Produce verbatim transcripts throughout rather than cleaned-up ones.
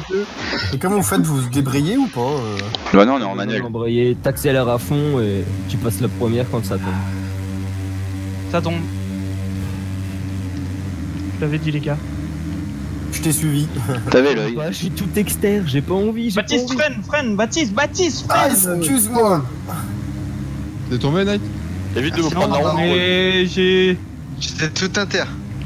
Et comment vous faites, vous vous débrayez ou pas euh... Bah non, on est en manuel. Embrayer, t'accélères à fond et tu passes la première quand ça tombe. Ça tombe. Je l'avais dit les gars. Je t'ai suivi. T'avais l'œil. Bah, je suis tout externe, j'ai pas envie. Baptiste, pas envie. freine, freine, Baptiste, Baptiste, Ah, freine. excuse-moi. T'es tombé, Night? Évite de me Non, prendre la roue. mais j'ai... J'étais tout inter.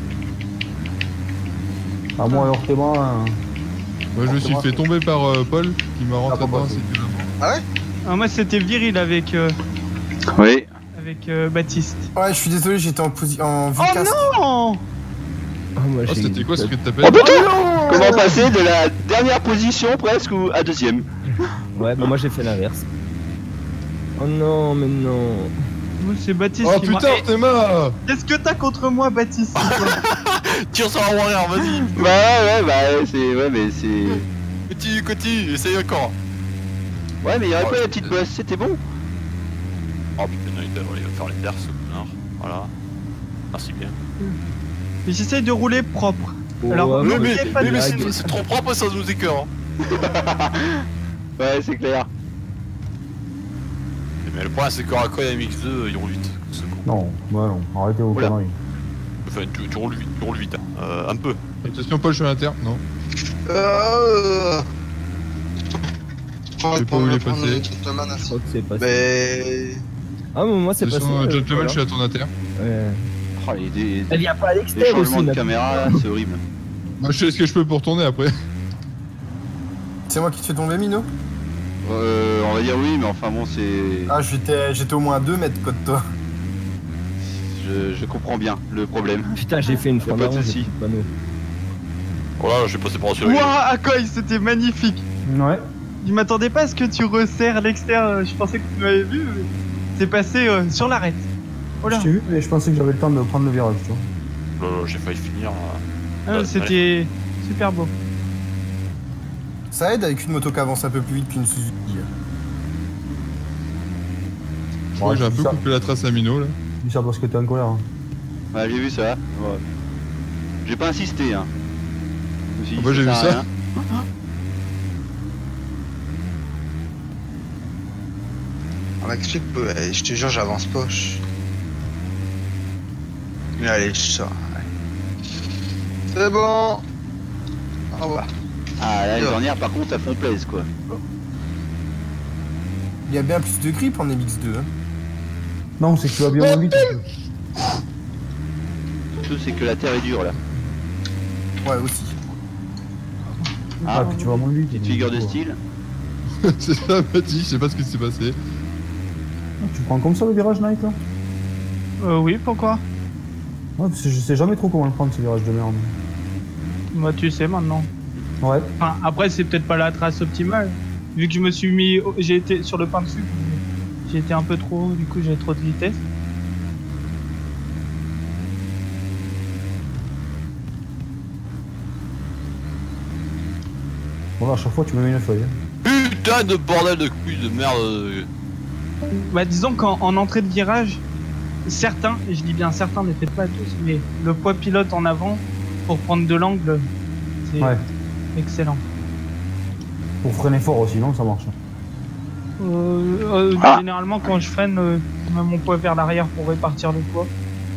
Ah, moi, alors, t'es moi. Hein. Moi, je me suis fait tomber par euh, Paul qui m'a rentré Ah, dedans. bah, C'était Ah ouais? Ah, moi c'était viril avec... Euh... Oui. Avec euh, Baptiste. Ouais, je suis désolé, j'étais en position en vue Oh casque. non. Ah, moi, Oh, j'ai- c'était quoi ce que Oh t'appelles? putain! Comment passer de la dernière position presque ou à deuxième? Ouais, bah moi j'ai fait l'inverse. Oh non, mais non. Moi c'est Baptiste Oh qui m'a... putain, Eh, Théma! qu'est-ce que t'as contre moi, Baptiste? Tire sur la roue arrière, vas-y. Bah ouais, ouais, bah c'est. Ouais, mais c'est. Continue, continue, essaye encore. Ouais, mais il y aurait Oh, pas la c'est- petite bosse, c'était bon. Oh putain, il va faire les terres, ce connard. Voilà. Merci bien. Mais j'essaye de rouler propre. Oh, Alors, ouais, mais- moi, mais- j'ai mais- des mais lags. c'est c'est trop propre, ça nous écœure. Hein. Ouais, c'est clair. Mais le problème, c'est que quand M X deux, il roule vite. Ce con. Non, ouais, non, arrêtez vos Oula. conneries. Enfin, tu, tu roules vite, tu roules vite. Hein. Euh, un peu. Attention, Paul, je suis à l'interne. Non. Euh... Je sais pas où il est passé. Je crois que c'est passé. Mais... Ah, mais moi c'est passé. Attention, euh, Gentleman, voilà. je suis à ton inter. Ouais. Oh, les, des, Elle vient pas à les l'extérieur aussi. changements de ma- caméra là, c'est horrible. Moi, je fais ce que je peux pour tourner après. C'est moi qui te fais tomber, Mino? Euh, on va dire oui, mais enfin bon, c'est. Ah, j'étais j'étais au moins à deux mètres quoi de toi. Je, je comprends bien le problème. Putain, j'ai fait une Y a fois pas de d'avant, j'ai souci. plus de panneau. Voilà, j'ai passé par dessus. Ouah, Akoy, c'était magnifique. Ouais. Je m'attendais pas à ce que tu resserres l'externe. Je pensais que tu m'avais vu. mais C'est passé euh, sur l'arête. Oh là. Je t'ai vu, mais je pensais que j'avais le temps de prendre le virage, tu vois. Euh, j'ai failli finir. euh. Ah, Ouais, c'était super beau. Ça aide avec une moto qui avance un peu plus vite qu'une Suzuki. Je crois que j'ai un je peu dis ça- coupé la trace à Mino là. je dis ça parce que t'es en colère. Hein. Ouais, j'ai vu ça. Ouais. J'ai pas insisté, hein. Je me suis dit, Moi, j'ai sert vu à ça. rien. On m'explique, ouais, je te jure, j'avance pas. je- Mais allez, je sors. ouais. C'est bon. Au revoir. Ah, là, les dernières, par contre, à fond plaise quoi. Il y a bien plus de grip en M X deux. Hein. Non, c'est que tu vas bien moins vite. Surtout, c'est que la terre est dure là. Ouais, aussi. Ah, Ah, puis tu vas moins vite. petite donc, figure du de coup, style. C'est ça, Mathis, je sais pas ce qui s'est passé. ah, Tu prends comme ça le virage, Night là? Euh, oui, pourquoi? Ouais, parce que je sais jamais trop comment le prendre ce virage de merde. Moi, tu sais maintenant. Ouais. Enfin, après, c'est peut-être pas la trace optimale. Vu que je me suis mis. au- J'ai été sur le pain dessus. J'ai été un peu trop haut, du coup, j'ai trop de vitesse. Bon, là, à chaque fois, tu me mets une feuille. Hein. Putain de bordel de couilles de merde. euh. Bah, disons qu'en en entrée de virage, certains, et je dis bien certains, ne faites pas tous, mais le poids pilote en avant pour prendre de l'angle, c'est Ouais. excellent. Pour freiner fort aussi, non? Ça marche. Euh, euh, Ah. Généralement, quand je freine, euh, je mets mon poids vers l'arrière pour répartir le poids.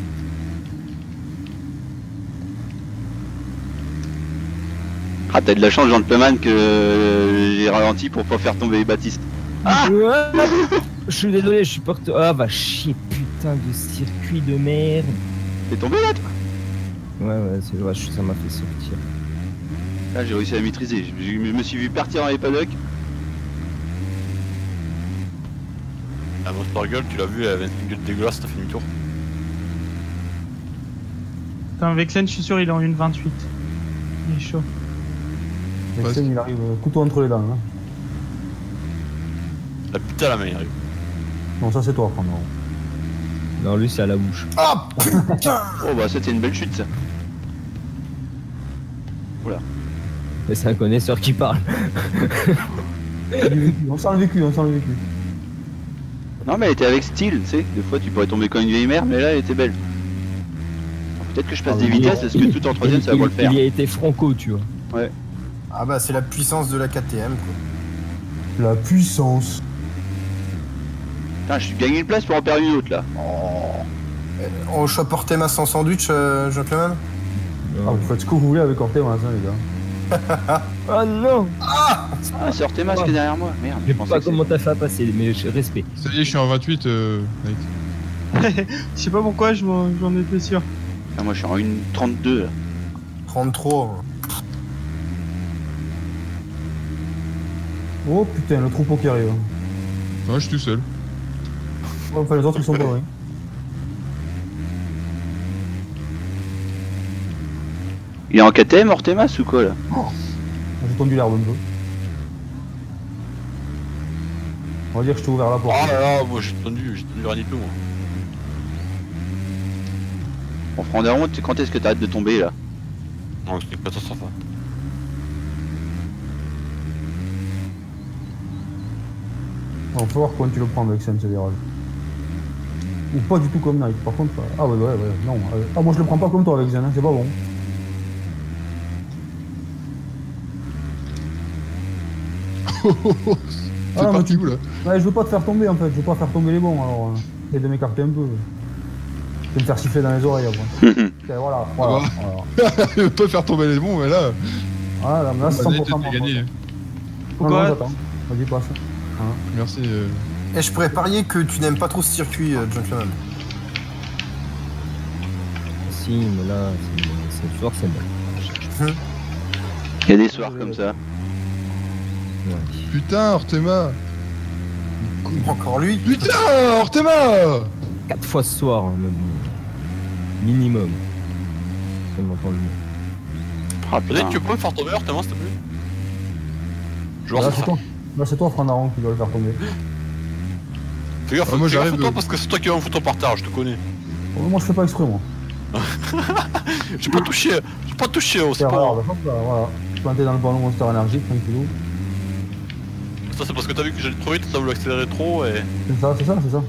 Ah, t'as de la chance, Gentleman, que euh, j'ai ralenti pour pas faire tomber Baptiste. Ah je suis désolé, je suis porté. Ah, va chier, putain de circuit de merde. T'es tombé là, toi? Ouais, ouais, c'est vrai, ça m'a fait sortir. Là, j'ai réussi à maîtriser. Je, je me suis vu partir dans les paddocks. La Monster Girl, tu l'as vu, elle avait une gueule dégueulasse, t'as fait demi-tour. Enfin, Vexen, je suis sûr, il est en une vingt-huit. Il est chaud. Vexen, il arrive euh, couteau entre les dents. Hein. La putain la main, il arrive. Non, ça c'est toi, Prando. Non, lui, c'est à la bouche. Ah putain. Oh, bah, c'était une belle chute, ça. Mais c'est un connaisseur qui parle. On sent le vécu, on sent le vécu. Non, mais elle était avec style, tu sais. Des fois, tu pourrais tomber comme une vieille mère, mais là, elle était belle. Peut-être que je passe Ah, des oui. vitesses, parce que tout en troisième, ça va il, pas le faire. il y a été franco, tu vois. Ouais. Ah bah c'est la puissance de la K T M quoi. La puissance. Putain, je suis gagné une place pour en perdre une autre là. On chope Ortema sans sandwich, euh, gentleman. Ah, vous faites ce que vous voulez avec Ortema, ça, les gars. Oh non. Ah, c'est Ortema qui est derrière moi. Merde. Je sais pensais pas que comment t'as fait à passer, mais je respect. Ça y est, je suis en vingt-huit, euh, mec. Je sais pas pourquoi, je m'en j'en étais sûr. c'était- Ah, moi je suis en une trente-deux là. trente-trois. Oh putain, le troupeau qui arrive. Moi, je suis tout seul. Enfin, les autres, ils sont pas loin. Il est en K T M Ortemas ou quoi là? J'ai tendu l'herbe un peu. On va dire que je t'ai ouvert la Oh porte. là là, moi j'ai tendu, j'ai tendu rien du tout moi. On prend des honte, quand est-ce que t'arrêtes de tomber là? Non, c'est une catastrophe. hein. On va voir comment tu le prends avec Sam, ce virage. Ou pas du tout comme Nike, par contre. Ah ouais, ouais, ouais, non. euh, Ah, moi je le prends pas comme toi avec Zen, hein, c'est pas bon. C'est Ah, mais parti tu- où là? Ouais, je veux pas te faire tomber en fait, je veux pas faire tomber les bons alors. Euh, Essaye de m'écarter un peu. Je vais me faire siffler dans les oreilles après. Ok, voilà, voilà. Ah voilà. Je peux faire tomber les bons, mais là. Voilà, mais là c'est Vas-y, cent pour cent. t'as moi, gagné. moi. Non, Pourquoi non, j'attends. Vas-y, passe. Hein. Merci. euh. Et je pourrais parier que tu n'aimes pas trop ce circuit, euh, gentleman. Si, mais là, c'est- c'est fort, c'est bon. Il y a des soirs comme ça. Ouais. Putain, Ortema! Encore lui. Putain, Ortema! Quatre fois ce soir, hein, même. Minimum. Ça m'entend le mot. Ah Peut-être putain. que tu peux me faire tomber tellement s'il te plaît. Je vois Là ça. c'est toi. Là c'est toi, Frandaron, qui doit le faire tomber. Fais gaffe, Ah, moi, fais gaffe j'arrive, toi euh. parce que c'est toi qui vas me foutre par terre, je te connais. Oh, moi je fais pas exprès, moi. J'ai pas touché, j'ai pas touché, oh, c'est C'est pas rare, grave. hop là, voilà. Planté dans le panneau Monster Energy, tranquillou. Ça c'est parce que t'as vu que j'allais trop vite, t'as voulu accélérer trop et C'est ça, c'est ça, c'est ça.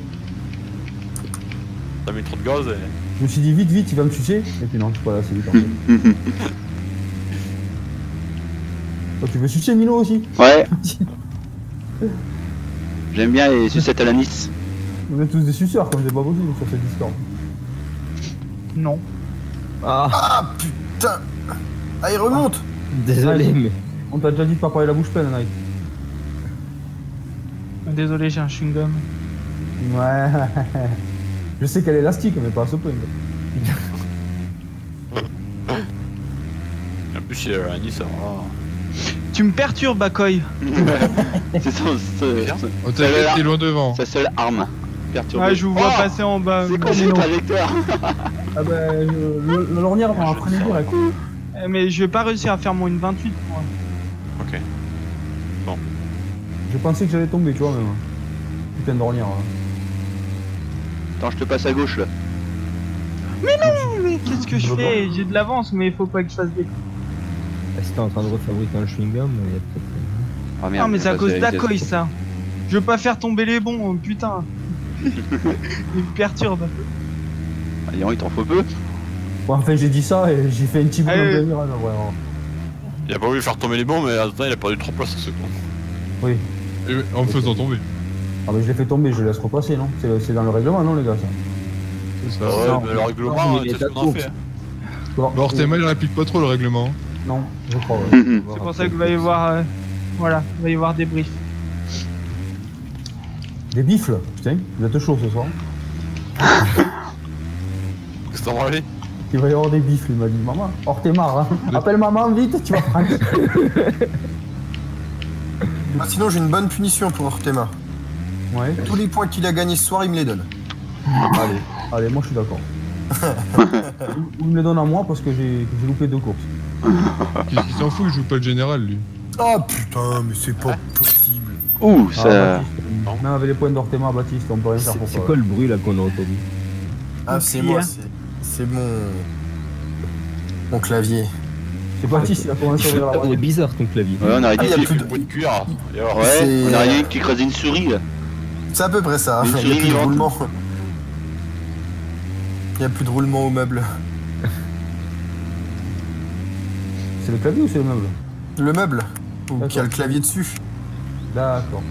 t'as mis trop de gaz et... Je me suis dit vite, vite, il va me sucer. Et puis non, c'est pas là, c'est vite en fait. Oh, tu veux sucer Milo aussi? Ouais. J'aime bien les sucettes à la Nice. On est tous des suceurs, comme c'est pas possible sur cette Discord. Non. Ah, Ah putain. Ah il remonte. désolé, Ouais. mais. On t'a déjà dit de pas parler la bouche pleine, Nike. Désolé, j'ai un chewing-gum. Ouais. Je sais qu'elle est élastique, mais pas à ce point. En plus il a Nice, ça va. Tu me perturbes, Bakoy. C'est son, son- son- Oh, t'inquiète, t'es loin devant. sa seule arme. Perturbée. Ouais, je vous vois Oh, passer en bas. C'est quoi cette trajectoire? Ah bah, le, le, le lorgnard m'a freiné direct. Eh, Mais je vais pas réussir à faire mon une vingt-huit. moi. Ok. Je pensais que j'allais tomber, tu vois, même. Putain de lorgnard. hein. Attends, je te passe à gauche là. Mais qu'est-ce que je Je fais? J'ai de l'avance, mais il faut pas que je fasse des. Si t'es en train de refabriquer un chewing-gum, il y a peut-être. Oh merde. Ah, mais j'ai c'est à pas cause fait d'Akoy, ça. Je veux pas faire tomber les bons, oh, putain. Il me perturbe. Ah, dis donc, il t'en faut peu. Bon, enfin, j'ai dit ça et j'ai fait un petit bout Allez. de virage, vraiment. Il a pas voulu faire tomber les bons, mais attends, il a perdu trois places à ce con. Oui. Et en me faisant tomber. Ah, mais je l'ai fait tomber, je laisse repasser, non? C'est c'est dans le règlement, non, les gars, ça? C'est ça. Ouais, non. mais le règlement, Non, mais c'est ce les qu'on a dates, fait. hein. Bon, Bah, Ortema, il réplique pas trop le règlement. Non, je crois, ouais. C'est pour ça qu'il va y avoir. euh, Voilà, il va y avoir des briefs. Des bifles, putain, vous êtes chaud ce soir. Qu'est-ce que t'en branlé? Il va y avoir des bifles, il m'a dit. Maman, Ortema, hein. Appelle maman vite, tu vas prendre. Ah, sinon j'ai une bonne punition pour Ortema. Ouais, Tous les points qu'il a gagnés ce soir, il me les donne. allez, allez, moi je suis d'accord. Ou il me les donne à moi parce que j'ai j'ai loupé deux courses. Qu'est-ce qu'il s'en fout, il joue pas le général lui. Oh putain, mais c'est pas possible. Ouh, Ah, ça. Baptiste, même avec les points d'Ortema, Baptiste, on peut rien faire C'est pour c'est toi. quoi le bruit là qu'on a entendu? Ah c'est Qui, moi, hein c'est c'est mon mon clavier. C'est Baptiste, il a commencé à ouvrir la Ah, il est boîte. bizarre ton clavier. Ouais, on aurait Ah, dit y a que- plus de- Bout de cuir. Et alors, Ouais, C'est- on a rien qui creuse une souris là. C'est à peu près ça. Une Il y a souris plus de vivante. roulement. Il y a plus de roulement au meuble. C'est le clavier ou c'est le meuble? Le meuble. Ou D'accord. qui a le clavier dessus. D'accord.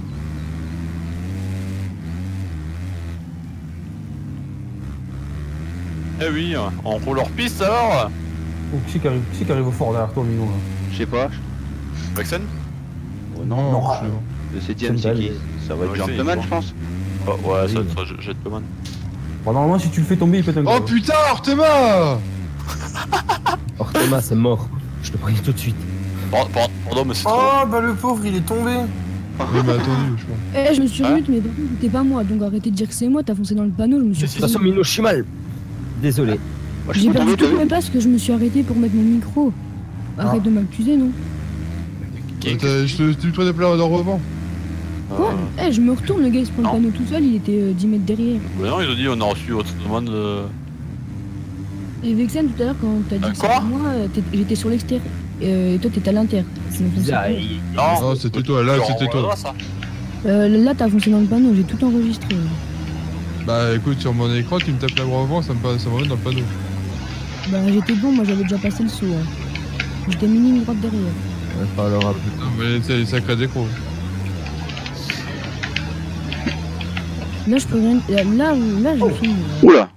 Eh oui, on roule hors piste alors. Oh, qui c'est qui arrive, qui c'est qui arrive fort derrière toi, Mino là? Je sais pas. Vexen? Oh, Non, non. je sais pas. Le septième, c'est qui? Ça va être Ouais, Gentleman, c'est- je pense. Oh, ouais, ça Oui. va être Gentleman. Bon, normalement, si tu le fais tomber, il pète un Oh câble. putain, Artema! Ortema, c'est mort. Je te préviens tout de suite. Pardon, pardon, pardon, mais c'est trop. Oh bah le pauvre, il est tombé. Oui, mais attendu, je crois. Eh, je me suis Hein remute, mais par contre, c'était pas moi, donc arrêtez de dire que c'est moi, t'as foncé dans le panneau, je me suis Si, De si, toute façon, Mino, je suis mal. Désolé. Moi, je J'ai suis perdu tombé, toute t'as ma vu? place que je me suis arrêté pour mettre mon micro. Arrête de m'accuser, non? Attends, je te tu te prends plein de revend. Quoi? Eh, je me retourne, le gars il se prend le Non. panneau tout seul, il était euh, dix mètres derrière. Bah non, ils ont dit on a reçu votre demande. euh, Et Vexen, tout à l'heure, quand t'as dit Euh, que quoi c'était moi, euh, t'es- j'étais sur l'extérieur. Euh, et toi, t'étais à l'intérieur. Sinon, on Bizarre, sait pas. il- Non, Non, c'était toi, là, tu c'était renvoies toi. ça. Euh, là, t'as foncé dans le panneau, j'ai tout enregistré. Bah écoute, sur mon écran, tu me tapes la revend, ça me passe- ça me remet dans le panneau. Bah, j'étais bon, moi j'avais déjà passé le saut. Hein. J'étais mis ligne droite derrière. Ouais, parlera plus. Putain, mais c'est les sacrés écrans. Là, je peux rien. Là, là, là je suis. Oula.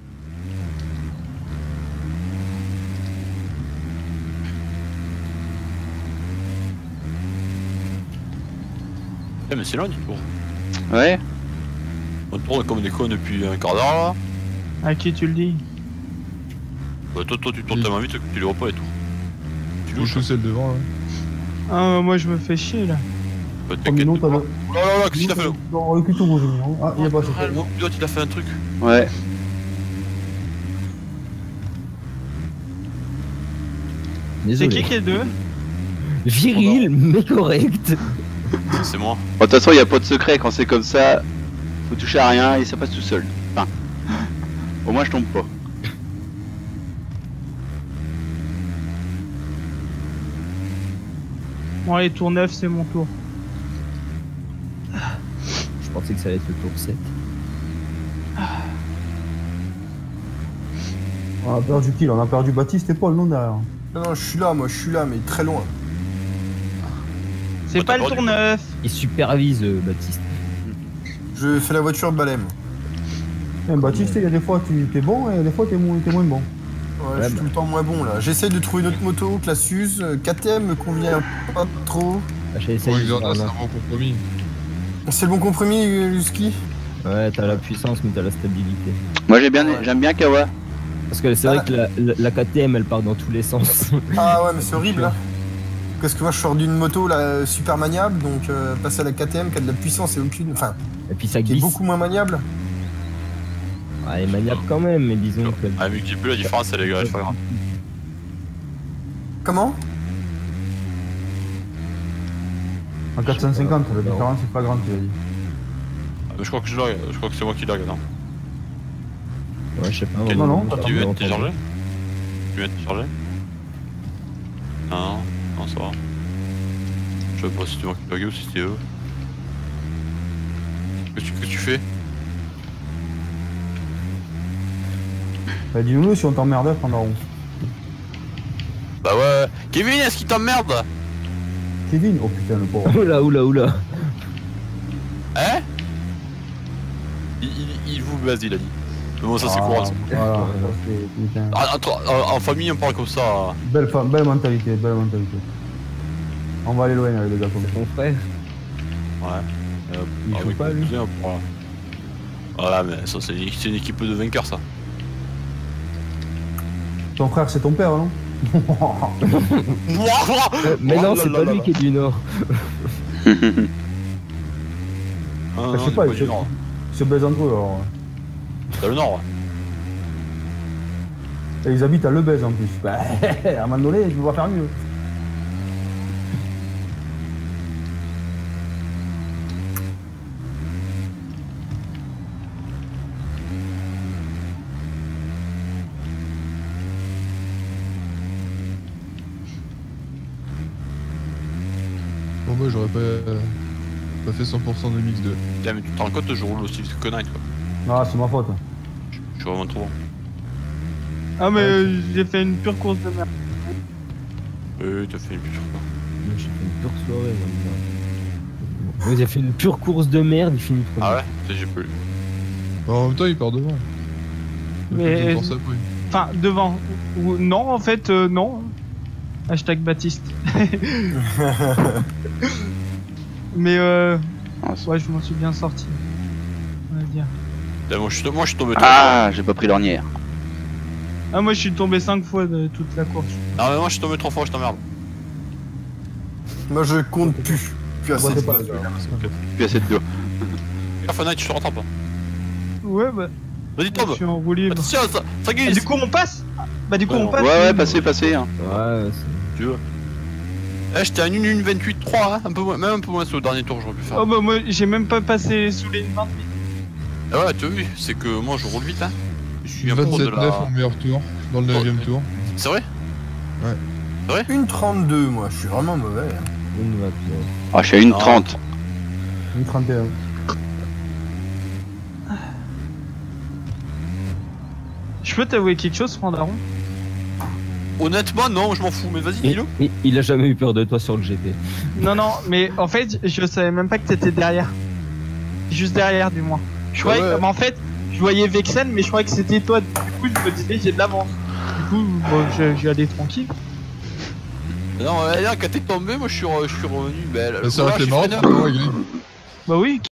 Eh, mais c'est loin du tour. Ouais. On tourne comme des cons depuis un quart d'heure là. À qui tu le dis? Bah, toi, toi, tu tournes tellement vite que tu les vois pas les tours. Tu Je louches. touche celle devant là. Ah, moi je me fais chier là. Bah, Oh, t'inquiète Mino, pas. t'as Oh là là là, qu'est-ce qu'il a fait là? Dans le cul tout rouge, Mino. Ah, il y a pas Ah, le pilote, il a fait un truc. Ouais. C'est Désolé. qui qui est deux? Viril, mais correct. Ça, c'est moi. Bon, de toute façon, il n'y a pas de secret quand c'est comme ça. Faut toucher à rien et ça passe tout seul. Enfin, au moins je tombe pas. Bon, allez, tour neuf, c'est mon tour. Je pensais que ça allait être le tour sept. On a perdu qui là? On a perdu Baptiste et Paul, non derrière. Non, non, je suis là, moi, je suis là, mais très loin. C'est Ouais, pas t'as le pas tour du- neuf. Il supervise euh, Baptiste. Je fais la voiture balème. Eh, Baptiste, il y a des fois tu t'es bon et il y a des fois t'es moins, t'es moins bon. Ouais, Ouais, je suis bah. tout le temps moins bon là. J'essaie de trouver une autre moto que la Suze. euh, K T M me convient pas trop. Ah, j'ai Pour essayé. Xorda, c'est un Ouais, bon compromis. C'est le bon compromis, euh, Husky. t'as la puissance, mais t'as la stabilité. Moi, j'ai bien, Ouais. j'aime bien Kawa. Parce que c'est Ah. vrai que la, la, la K T M, elle part dans tous les sens. Ah ouais, mais c'est horrible là. Parce que moi je sors d'une moto là super maniable, donc euh, passer à la K T M qui a de la puissance et aucune. Enfin, Et puis ça qui est glisse. beaucoup moins maniable. Ah, elle est maniable quand même, mais disons que. Ah, mais qui peut la différence, elle est grave, c'est pas grave. Comment? En quatre cent cinquante, la Non. différence est pas grande, tu l'as dit. Ah, mais je crois que je lag, je crois que c'est moi qui lag, non? Ouais, je sais pas. Quel- non, non, Tu veux on être téléchargé? Tu veux être téléchargé? Non, non, non, ça va. Je sais pas si c'est moi qui lag ou si c'est eux. Qu'est-ce que tu- qu'est-ce que tu fais? Bah dis-nous si on t'emmerde, prendre la roue. Bah ouais. Kevin, est-ce qu'il t'emmerde? Kevin, oh putain le pauvre. Oula, oula, oula. Hein? Il, il, il vous base, il a dit. Mais bon, ça c'est Ah, courant. ça. Voilà, ça, c'est- putain. Ah, entre- en, en famille, on parle comme ça. Belle femme, belle mentalité, belle mentalité. On va aller loin avec les gars comme ça. Ton frère. Ouais. Euh, Il avec joue pas, mon lui cousin, voilà. Voilà, mais ça c'est une, c'est une équipe de vainqueurs, ça. Ton frère c'est ton père, non? Euh, mais Oh non, là c'est là pas là lui là. qui est du Nord. Ah, Je non, sais il pas, est ils du se, Nord. ils se baisent entre eux alors. C'est le Nord, ouais. Et ils habitent à Lebèze en plus. Bah, à un moment donné, je peux pas faire mieux. Bon, moi j'aurais pas, euh, pas fait cent pour cent de mix deux. Putain, mais tu te rends compte, je roule aussi vite que Night, quoi. Ah, c'est ma faute. Je je suis vraiment trop bon. Ah, mais euh, j'ai fait une pure course de merde. Oui, t'as fait une pure quoi. Moi, j'ai fait une pure soirée, moi. Vous avez fait une pure course de merde, il finit premier. Ah ouais? Putain, j'ai pas eu. Bah, en même temps, il part devant. Mais- Mais... Force après. Enfin, devant. Ou non, en fait, euh, non. Hashtag Baptiste. Mais euh... Ah, c'est- ouais, je m'en suis bien sorti. On va dire. Là, moi, je suis, moi, je suis tombé trop Ah, j'ai pas pris l'ornière. Ah, moi, je suis tombé cinq fois de toute la course. fort. Non, mais moi, je suis tombé trop fort, je t'emmerde. Moi je compte plus. Plus assez Ouais, de c'est pas fois. Plus assez de dos. Regarde, Fortnite, tu te rattrapes. Hein. Ouais, bah, Vas-y, je tombe. suis en roue libre. Attention, ça, ça Ah, glisse. du coup, on passe. Bah, du coup, Ouais, on non. passe. Ouais, ouais, passez, passez. Hein. Ouais, c'est... Tu veux. Eh, j'étais à une une vingt-huit trois, hein, un peu moins, même un peu moins sur le dernier tour, j'aurais pu faire. Oh, bah, moi, j'ai même pas passé sous les vingt. Ah ouais, tu as vu, c'est que moi, je roule vite, hein. Je suis un pro de vingt-sept neuf la. en meilleur tour, dans le neuvième tour. C'est vrai? Une trente-deux, moi, je suis vraiment mauvais. hein. Une vingt-neuf. Ah, je suis à une Non. trente. Une trente et un. Je peux t'avouer quelque chose, Frandaron? Honnêtement, non, je m'en fous, mais vas-y, Il, dis-le. il- il a jamais eu peur de toi sur le G P. Non, non, mais en fait, je savais même pas que t'étais derrière. Juste derrière, du moins. Je croyais ouais. que, mais en fait, je voyais Vexen, mais je croyais que c'était toi. Du coup, je me disais, j'ai de l'avance. Du coup, bon, je- j'y allais tranquille. Non, là, quand t'es tombé, moi, je suis, re- je suis revenu. Ben, Ça là, aurait été j'ai marrant, freiné un tu peu. vois, Greg. Bah oui,